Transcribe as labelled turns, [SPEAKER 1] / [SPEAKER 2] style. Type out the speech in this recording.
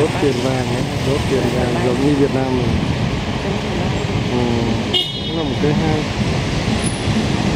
[SPEAKER 1] đốt tiền vàng đấy, đốt tiền vàng giống như Việt Nam mình. Cũng là một cái hay.